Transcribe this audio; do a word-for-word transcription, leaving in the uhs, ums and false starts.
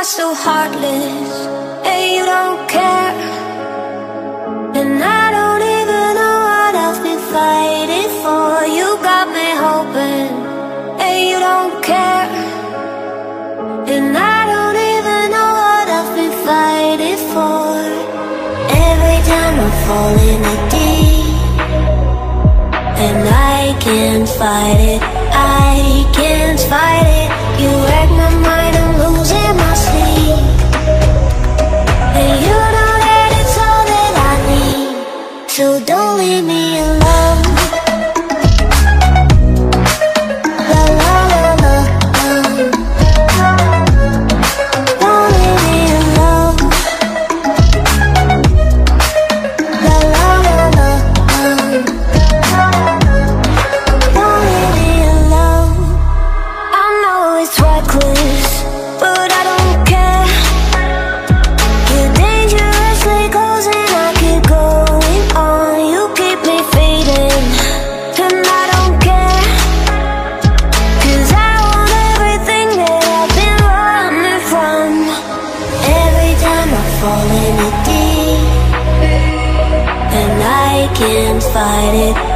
are so heartless, and you don't care. And I don't even know what I've been fighting for. You got me hoping, and you don't care. And I don't even know what I've been fighting for. Every time I fall in the deep, and I can't fight it, I can't fight it. You wreck my mind, I'm losing my sleep. And you know that it's all that I need, so don't leave me alone. La la la la la. Don't leave me alone. La la la la la. Don't leave me alone. I know it's reckless, but I don't care. You're dangerously close and I keep going on. You keep me fading, and I don't care. Cause I want everything that I've been running from. Every time I fall in the deep, and I can't fight it,